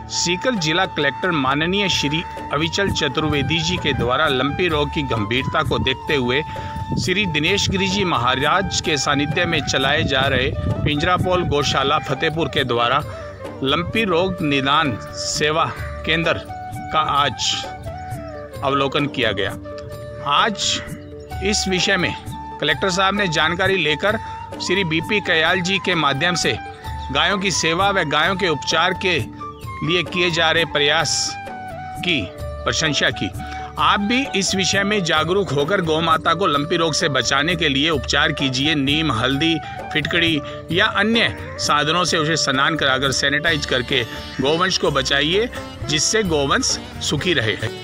सीकर जिला कलेक्टर माननीय श्री अविचल चतुर्वेदी जी के द्वारा लंपी रोग की गंभीरता को देखते हुए श्री दिनेश गिरी जी महाराज के सानिध्य में चलाए जा रहे पिंजरापोल गौशाला फतेहपुर के द्वारा लंपी रोग निदान सेवा केंद्र का आज अवलोकन किया गया। आज इस विषय में कलेक्टर साहब ने जानकारी लेकर श्री बीपी कयाल जी के माध्यम से गायों की सेवा व गायों के उपचार के लिए किए जा रहे प्रयास की प्रशंसा की। आप भी इस विषय में जागरूक होकर गौ माता को लंपी रोग से बचाने के लिए उपचार कीजिए। नीम, हल्दी, फिटकड़ी या अन्य साधनों से उसे स्नान कराकर सैनिटाइज करके गौवंश को बचाइए, जिससे गौवंश सुखी रहे।